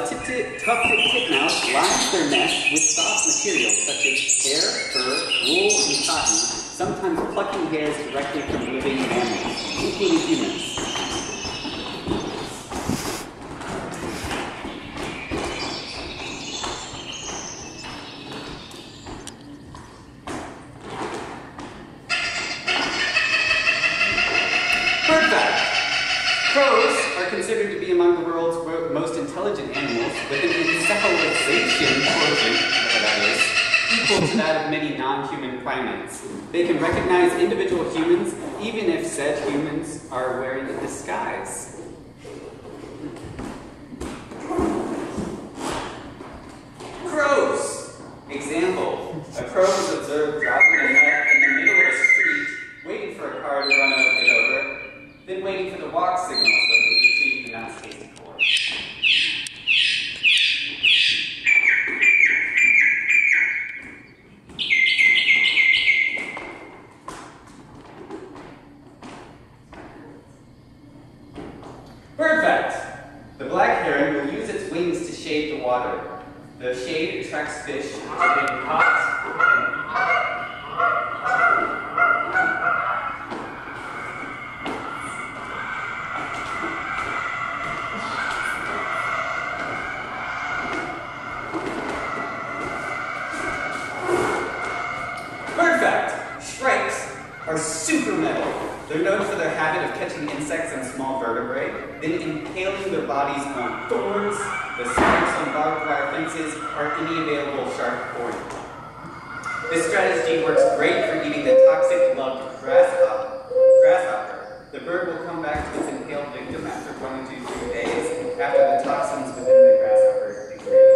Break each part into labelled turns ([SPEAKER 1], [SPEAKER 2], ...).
[SPEAKER 1] tufted titmouse lines their nest with soft materials such as hair, fur, wool, and cotton, sometimes plucking hairs directly from living mammals, including humans. Bird fact. Crows are considered to be among the world's most intelligent animals, with an encephalization quotient, whatever that is, equal to that of many non-human primates. They can recognize individual humans, even if said humans are wearing a disguise. Crows. Example. A crow is observed dropping a nut in the middle of a street, waiting for a car to run it over, then waiting for the walk signal so it can retrieve the nuts tasted for. Bird fact. The black heron will use its wings to shade the water. The shade attracts fish to being caught are super metal. They're known for their habit of catching insects and small vertebrae, then impaling their bodies on thorns, the spikes on barbed wire fences, or any available sharp point. This strategy works great for eating the toxic loved grasshopper. The bird will come back to its impaled victim after 1 to 2 days after the toxins within the grasshopper degrade.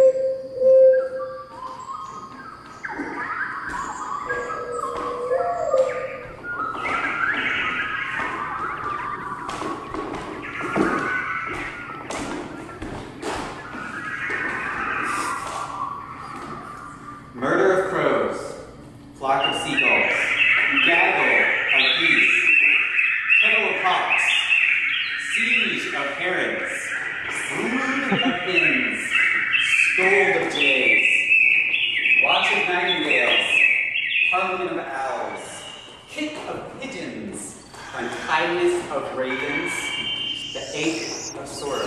[SPEAKER 1] Murder of crows, flock of seagulls, gaggle of geese, kettle of hawks, siege of herons, brood of hens, scold of jays, watch of nightingales, parliament of owls, kick of pigeons, unkindness of ravens, the ache of sorrow.